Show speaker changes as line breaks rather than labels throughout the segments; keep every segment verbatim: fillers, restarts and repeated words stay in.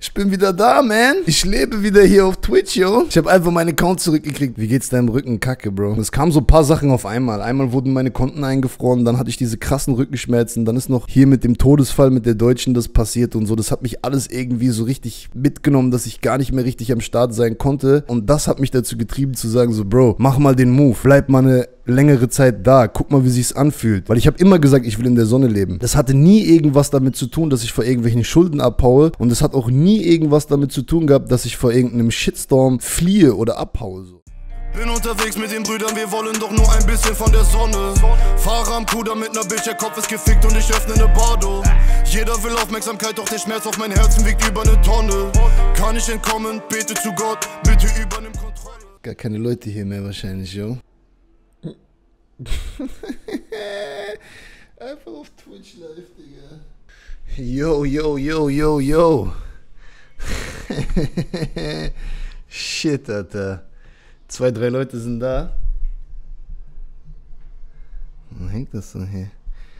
Ich bin wieder da, man. Ich lebe wieder hier auf Twitch, yo. Ich habe einfach meinen Account zurückgekriegt. Wie geht's deinem Rücken? Kacke, Bro. Es kamen so ein paar Sachen auf einmal. Einmal wurden meine Konten eingefroren, dann hatte ich diese krassen Rückenschmerzen. Dann ist noch hier mit dem Todesfall mit der Deutschen das passiert und so. Das hat mich alles irgendwie so richtig mitgenommen, dass ich gar nicht mehr richtig am Start sein konnte. Und das hat mich dazu getrieben zu sagen so, Bro, mach mal den Move. Bleib mal eine längere Zeit da. Guck mal, wie sich's anfühlt. Weil ich habe immer gesagt, ich will in der Sonne leben. Das hatte nie irgendwas damit zu tun, dass ich vor irgendwelchen Schulden abhaue. Und es hat auch nie irgendwas damit zu tun gehabt, dass ich vor irgendeinem Shitstorm fliehe oder abhaue. So.
Bin unterwegs mit den Brüdern, wir wollen doch nur ein bisschen von der Sonne. Fahre am Kuder mit ner Bitch, der Kopf ist gefickt und ich öffne ne Bardo. Jeder will Aufmerksamkeit, doch der Schmerz auf mein Herzen wiegt über ne Tonne. Kann ich entkommen, bete zu Gott, bitte übernimm Kontrolle.
Gar keine Leute hier mehr wahrscheinlich, yo. Einfach auf Twitch live, Digga. Yo, yo, yo, yo, yo. Shit, Alter. Zwei, drei Leute sind da. Wo hängt das denn hier?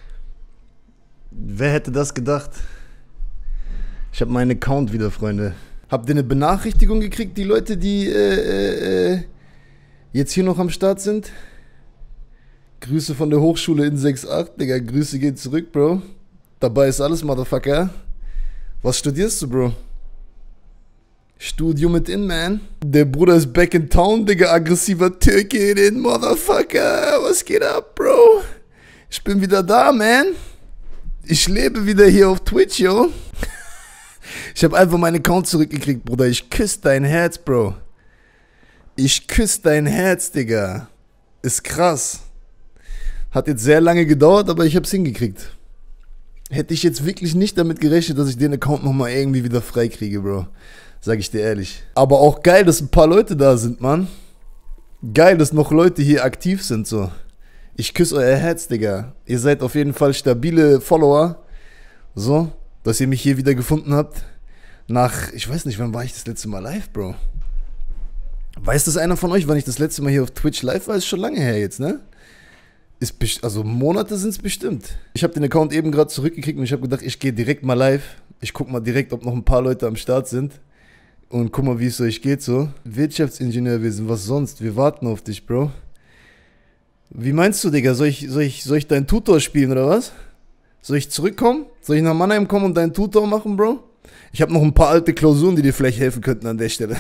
Wer hätte das gedacht? Ich habe meinen Account wieder, Freunde. Habt ihr eine Benachrichtigung gekriegt, die Leute, die äh, äh, jetzt hier noch am Start sind? Grüße von der Hochschule in sechs acht, Digga. Grüße gehen zurück, Bro. Dabei ist alles, Motherfucker. Was studierst du, Bro? Studium mit in, man. Der Bruder ist back in town, Digga. Aggressiver Türke in, Motherfucker. Was geht ab, Bro? Ich bin wieder da, man. Ich lebe wieder hier auf Twitch, yo. Ich habe einfach meinen Account zurückgekriegt, Bruder. Ich küsse dein Herz, Bro. Ich küsse dein Herz, Digga. Ist krass. Hat jetzt sehr lange gedauert, aber ich hab's hingekriegt. Hätte ich jetzt wirklich nicht damit gerechnet, dass ich den Account nochmal irgendwie wieder frei kriege, Bro. Sag ich dir ehrlich. Aber auch geil, dass ein paar Leute da sind, Mann. Geil, dass noch Leute hier aktiv sind, so. Ich küsse euer Herz, Digga. Ihr seid auf jeden Fall stabile Follower. So, dass ihr mich hier wieder gefunden habt. Nach, ich weiß nicht, wann war ich das letzte Mal live, Bro? Weiß das einer von euch, wann ich das letzte Mal hier auf Twitch live war? Ist schon lange her jetzt, ne? Ist also Monate sind es bestimmt. Ich habe den Account eben gerade zurückgekriegt und ich habe gedacht, ich gehe direkt mal live. Ich guck mal direkt, ob noch ein paar Leute am Start sind. Und guck mal, wie es euch geht so. Wirtschaftsingenieurwesen, was sonst? Wir warten auf dich, Bro. Wie meinst du, Digga? Soll ich, soll ich, soll ich deinen Tutor spielen oder was? Soll ich zurückkommen? Soll ich nach Mannheim kommen und deinen Tutor machen, Bro? Ich habe noch ein paar alte Klausuren, die dir vielleicht helfen könnten an der Stelle.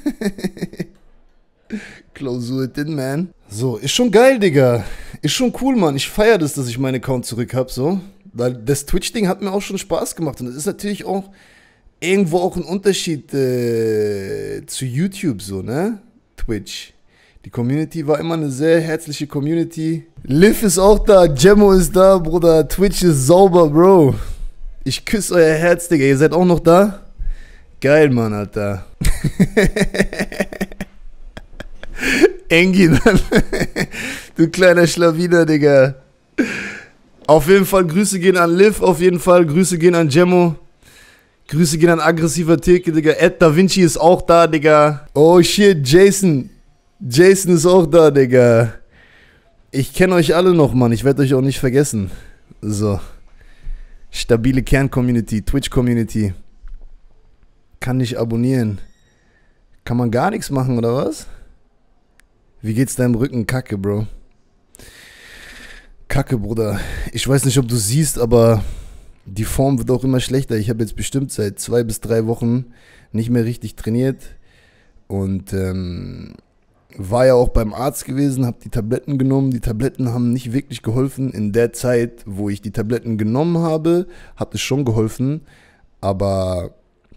Klausur drin, man. So, ist schon geil, Digga. Ist schon cool, Mann. Ich feiere das, dass ich meinen Account zurück habe, so. Weil das Twitch-Ding hat mir auch schon Spaß gemacht. Und es ist natürlich auch irgendwo auch ein Unterschied äh, zu YouTube, so, ne? Twitch. Die Community war immer eine sehr herzliche Community. Liv ist auch da, Gemmo ist da, Bruder. Twitch ist sauber, Bro. Ich küsse euer Herz, Digga. Ihr seid auch noch da? Geil, Mann, Alter. Engi, du kleiner Schlawiner, Digga. Auf jeden Fall Grüße gehen an Liv, auf jeden Fall Grüße gehen an Gemmo. Grüße gehen an aggressiver Theke, Digga. Ed Da Vinci ist auch da, Digga. Oh shit, Jason. Jason ist auch da, Digga. Ich kenne euch alle noch, Mann. Ich werde euch auch nicht vergessen. So. Stabile Kern-Community, Twitch-Community. Kann nicht abonnieren. Kann man gar nichts machen, oder was? Wie geht's deinem Rücken? Kacke, Bro. Kacke, Bruder. Ich weiß nicht, ob du siehst, aber die Form wird auch immer schlechter. Ich habe jetzt bestimmt seit zwei bis drei Wochen nicht mehr richtig trainiert. Und ähm, war ja auch beim Arzt gewesen, habe die Tabletten genommen. Die Tabletten haben nicht wirklich geholfen. In der Zeit, wo ich die Tabletten genommen habe, hat es schon geholfen. Aber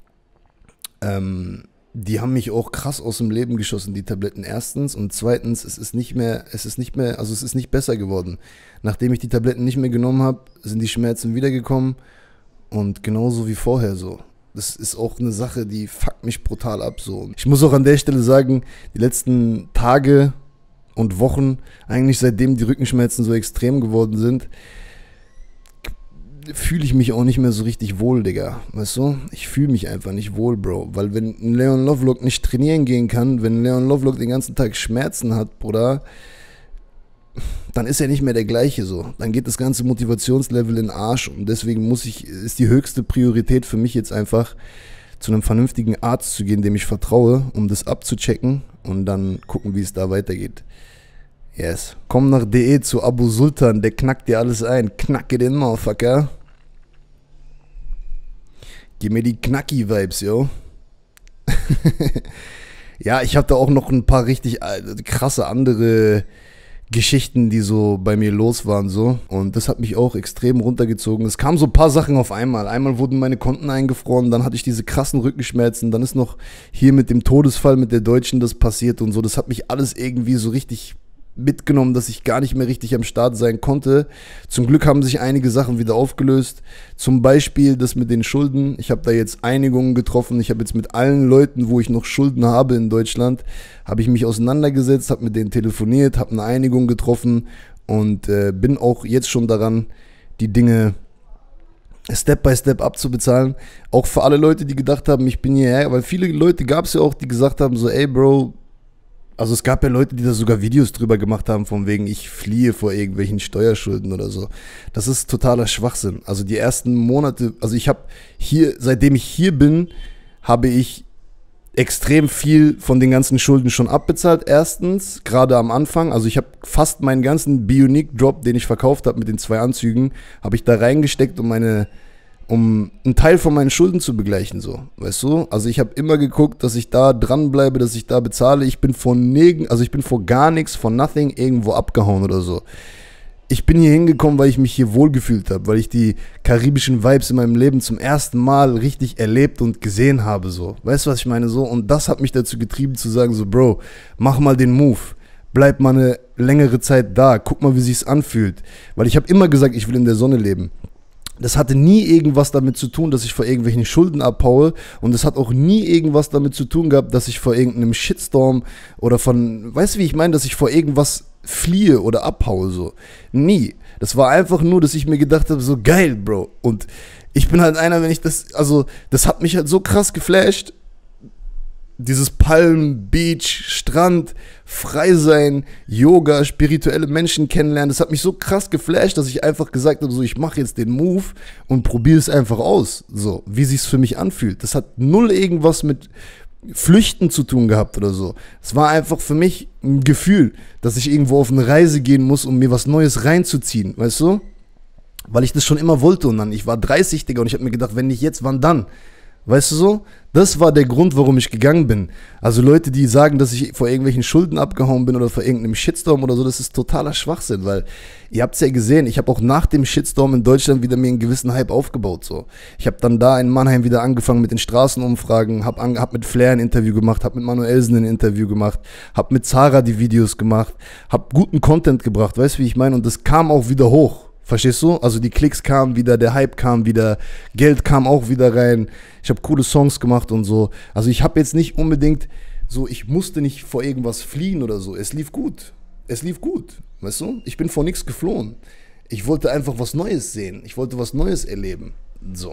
ähm, die haben mich auch krass aus dem Leben geschossen, die Tabletten erstens. Und zweitens, es ist nicht mehr, es ist nicht mehr, also es ist nicht besser geworden. Nachdem ich die Tabletten nicht mehr genommen habe, sind die Schmerzen wiedergekommen. Und genauso wie vorher so. Das ist auch eine Sache, die fuckt mich brutal ab. So. Ich muss auch an der Stelle sagen, die letzten Tage und Wochen, eigentlich seitdem die Rückenschmerzen so extrem geworden sind, fühle ich mich auch nicht mehr so richtig wohl, Digga. Weißt du? Ich fühle mich einfach nicht wohl, Bro. Weil wenn ein Leon Lovelock nicht trainieren gehen kann, wenn Leon Lovelock den ganzen Tag Schmerzen hat, Bruder, dann ist er nicht mehr der gleiche so. Dann geht das ganze Motivationslevel in den Arsch und deswegen muss ich, ist die höchste Priorität für mich jetzt einfach, zu einem vernünftigen Arzt zu gehen, dem ich vertraue, um das abzuchecken und dann gucken, wie es da weitergeht. Yes. Komm nach D E zu Abu Sultan, der knackt dir alles ein. Knacke den Motherfucker. Gib mir die Knacki-Vibes, yo. Ja, ich hatte auch noch ein paar richtig krasse andere Geschichten, die so bei mir los waren, so. Und das hat mich auch extrem runtergezogen. Es kamen so ein paar Sachen auf einmal. Einmal wurden meine Konten eingefroren, dann hatte ich diese krassen Rückenschmerzen, dann ist noch hier mit dem Todesfall mit der Deutschen das passiert und so. Das hat mich alles irgendwie so richtig mitgenommen, dass ich gar nicht mehr richtig am Start sein konnte. Zum Glück haben sich einige Sachen wieder aufgelöst. Zum Beispiel das mit den Schulden. Ich habe da jetzt Einigungen getroffen. Ich habe jetzt mit allen Leuten, wo ich noch Schulden habe in Deutschland, habe ich mich auseinandergesetzt, habe mit denen telefoniert, habe eine Einigung getroffen und äh, bin auch jetzt schon daran, die Dinge Step by Step abzubezahlen. Auch für alle Leute, die gedacht haben, ich bin hierher, weil viele Leute gab es ja auch, die gesagt haben so, ey Bro, also es gab ja Leute, die da sogar Videos drüber gemacht haben, von wegen, ich fliehe vor irgendwelchen Steuerschulden oder so. Das ist totaler Schwachsinn. Also die ersten Monate, also ich habe hier, seitdem ich hier bin, habe ich extrem viel von den ganzen Schulden schon abbezahlt. Erstens, gerade am Anfang, also ich habe fast meinen ganzen Bionic-Drop, den ich verkauft habe mit den zwei Anzügen, habe ich da reingesteckt, um meine... um einen Teil von meinen Schulden zu begleichen, so, weißt du? Also ich habe immer geguckt, dass ich da dranbleibe, dass ich da bezahle. Ich bin von nirgend, also ich bin vor gar nichts, von nothing irgendwo abgehauen oder so. Ich bin hier hingekommen, weil ich mich hier wohlgefühlt habe, weil ich die karibischen Vibes in meinem Leben zum ersten Mal richtig erlebt und gesehen habe, so. Weißt du, was ich meine, so? Und das hat mich dazu getrieben zu sagen, so, Bro, mach mal den Move. Bleib mal eine längere Zeit da. Guck mal, wie sich's anfühlt. Weil ich habe immer gesagt, ich will in der Sonne leben. Das hatte nie irgendwas damit zu tun, dass ich vor irgendwelchen Schulden abhaue, und das hat auch nie irgendwas damit zu tun gehabt, dass ich vor irgendeinem Shitstorm oder von, weißt du, wie ich meine, dass ich vor irgendwas fliehe oder abhaue, so. Nie. Das war einfach nur, dass ich mir gedacht habe, so geil, Bro. Und ich bin halt einer, wenn ich das, also das hat mich halt so krass geflasht. Dieses Palm, Beach, Strand, frei sein, Yoga, spirituelle Menschen kennenlernen, das hat mich so krass geflasht, dass ich einfach gesagt habe, so, ich mache jetzt den Move und probiere es einfach aus, so, wie sich's für mich anfühlt. Das hat null irgendwas mit Flüchten zu tun gehabt oder so. Es war einfach für mich ein Gefühl, dass ich irgendwo auf eine Reise gehen muss, um mir was Neues reinzuziehen, weißt du? Weil ich das schon immer wollte, und dann, ich war dreißig, Digga, und ich habe mir gedacht, wenn nicht jetzt, wann dann? Weißt du so? Das war der Grund, warum ich gegangen bin. Also Leute, die sagen, dass ich vor irgendwelchen Schulden abgehauen bin oder vor irgendeinem Shitstorm oder so, das ist totaler Schwachsinn, weil ihr habt es ja gesehen, ich habe auch nach dem Shitstorm in Deutschland wieder mir einen gewissen Hype aufgebaut. So. Ich habe dann da in Mannheim wieder angefangen mit den Straßenumfragen, habe hab mit Flair ein Interview gemacht, habe mit Manuelsen ein Interview gemacht, habe mit Zara die Videos gemacht, habe guten Content gebracht, weißt du, wie ich meine? Und das kam auch wieder hoch. Verstehst du? Also die Klicks kamen wieder, der Hype kam wieder, Geld kam auch wieder rein. Ich habe coole Songs gemacht und so. Also ich habe jetzt nicht unbedingt so, ich musste nicht vor irgendwas fliehen oder so. Es lief gut. Es lief gut. Weißt du? Ich bin vor nichts geflohen. Ich wollte einfach was Neues sehen. Ich wollte was Neues erleben. So.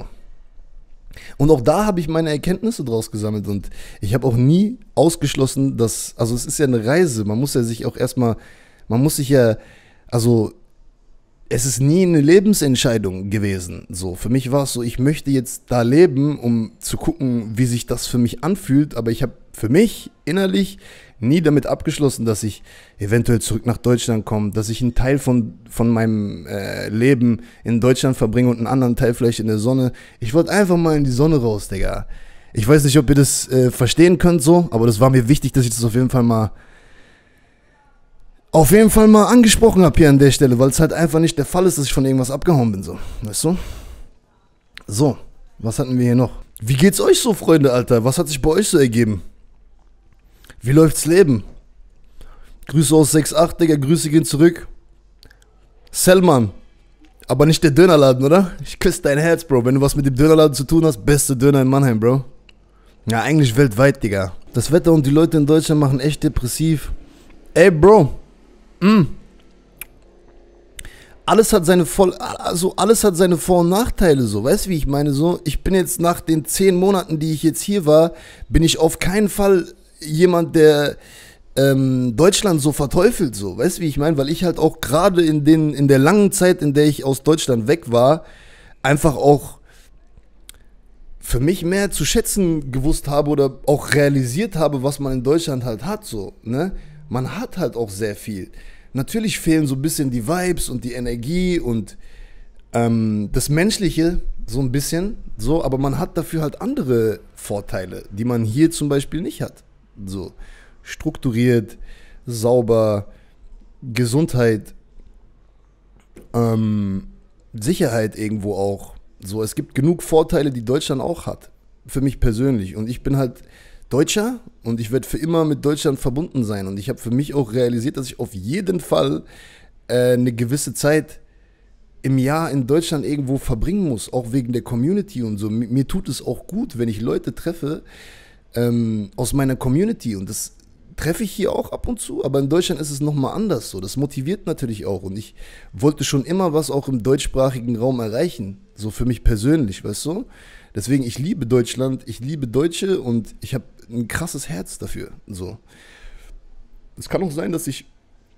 Und auch da habe ich meine Erkenntnisse draus gesammelt, und ich habe auch nie ausgeschlossen, dass, also es ist ja eine Reise. Man muss ja sich auch erstmal, man muss sich ja, also es ist nie eine Lebensentscheidung gewesen. So, für mich war es so, ich möchte jetzt da leben, um zu gucken, wie sich das für mich anfühlt. Aber ich habe für mich innerlich nie damit abgeschlossen, dass ich eventuell zurück nach Deutschland komme, dass ich einen Teil von, von meinem äh, Leben in Deutschland verbringe und einen anderen Teil vielleicht in der Sonne. Ich wollte einfach mal in die Sonne raus, Digga. Ich weiß nicht, ob ihr das äh, verstehen könnt so, aber das war mir wichtig, dass ich das auf jeden Fall mal auf jeden Fall mal angesprochen habe hier an der Stelle, weil es halt einfach nicht der Fall ist, dass ich von irgendwas abgehauen bin, so, weißt du? So, was hatten wir hier noch? Wie geht's euch so, Freunde, Alter? Was hat sich bei euch so ergeben? Wie läuft's Leben? Grüße aus sechs acht, Digga, Grüße gehen zurück. Selman, aber nicht der Dönerladen, oder? Ich küsse dein Herz, Bro, wenn du was mit dem Dönerladen zu tun hast, beste Döner in Mannheim, Bro. Ja, eigentlich weltweit, Digga. Das Wetter und die Leute in Deutschland machen echt depressiv. Ey, Bro. Mm. Alles hat seine voll, also alles hat seine Vor- und Nachteile, so, weißt du, wie ich meine, so, ich bin jetzt nach den zehn Monaten, die ich jetzt hier war, bin ich auf keinen Fall jemand, der ähm, Deutschland so verteufelt, so, weißt du, wie ich meine, weil ich halt auch gerade in den, in der langen Zeit, in der ich aus Deutschland weg war, einfach auch für mich mehr zu schätzen gewusst habe oder auch realisiert habe, was man in Deutschland halt hat, so, ne? Man hat halt auch sehr viel. Natürlich fehlen so ein bisschen die Vibes und die Energie und ähm, das Menschliche so ein bisschen, so, aber man hat dafür halt andere Vorteile, die man hier zum Beispiel nicht hat. So, strukturiert, sauber, Gesundheit, ähm, Sicherheit irgendwo auch. So, es gibt genug Vorteile, die Deutschland auch hat. Für mich persönlich. Und ich bin halt Deutscher und ich werde für immer mit Deutschland verbunden sein. Und ich habe für mich auch realisiert, dass ich auf jeden Fall äh, eine gewisse Zeit im Jahr in Deutschland irgendwo verbringen muss, auch wegen der Community und so. Mir, mir tut es auch gut, wenn ich Leute treffe ähm, aus meiner Community und das treffe ich hier auch ab und zu, aber in Deutschland ist es nochmal anders so. Das motiviert natürlich auch und ich wollte schon immer was auch im deutschsprachigen Raum erreichen, so für mich persönlich, weißt du? Deswegen, ich liebe Deutschland, ich liebe Deutsche und ich habe ein krasses Herz dafür, so. Es kann auch sein, dass ich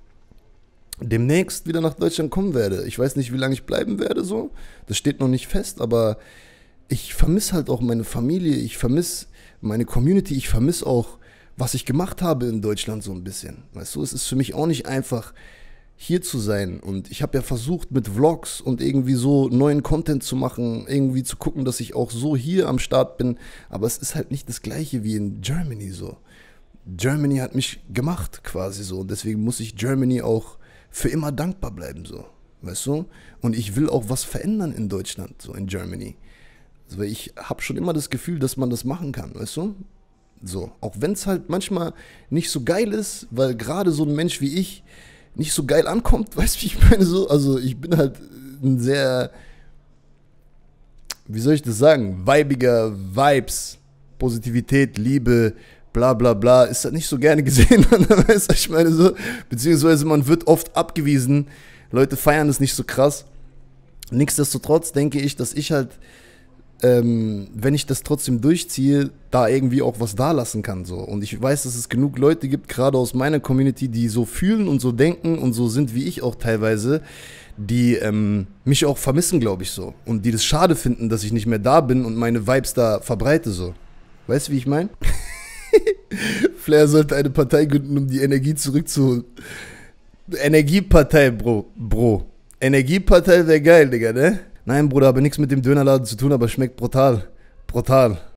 demnächst wieder nach Deutschland kommen werde. Ich weiß nicht, wie lange ich bleiben werde, so. Das steht noch nicht fest, aber ich vermisse halt auch meine Familie, ich vermisse meine Community, ich vermisse auch, was ich gemacht habe in Deutschland so ein bisschen. Weißt du, es ist für mich auch nicht einfach, hier zu sein. Und ich habe ja versucht, mit Vlogs und irgendwie so neuen Content zu machen, irgendwie zu gucken, dass ich auch so hier am Start bin. Aber es ist halt nicht das Gleiche wie in Germany so. Germany hat mich gemacht quasi so. Und deswegen muss ich Germany auch für immer dankbar bleiben so. Weißt du? Und ich will auch was verändern in Deutschland, so in Germany. Also ich habe schon immer das Gefühl, dass man das machen kann, weißt du? So, auch wenn es halt manchmal nicht so geil ist, weil gerade so ein Mensch wie ich nicht so geil ankommt, weißt du, wie ich meine so? Also ich bin halt ein sehr, wie soll ich das sagen, weibiger Vibes, Positivität, Liebe, bla bla bla, ist halt nicht so gerne gesehen, weißt du, ich meine so, beziehungsweise man wird oft abgewiesen, Leute feiern es nicht so krass. Nichtsdestotrotz denke ich, dass ich halt Ähm, wenn ich das trotzdem durchziehe, da irgendwie auch was dalassen kann. So. Und ich weiß, dass es genug Leute gibt, gerade aus meiner Community, die so fühlen und so denken und so sind wie ich auch teilweise, die ähm, mich auch vermissen, glaube ich, so. Und die das schade finden, dass ich nicht mehr da bin und meine Vibes da verbreite, so. Weißt du, wie ich meine? Flair sollte eine Partei gründen, um die Energie zurückzuholen. Energiepartei, Bro. Bro. Energiepartei wäre geil, Digga, ne? Nein, Bruder, habe nichts mit dem Dönerladen zu tun, aber schmeckt brutal. Brutal.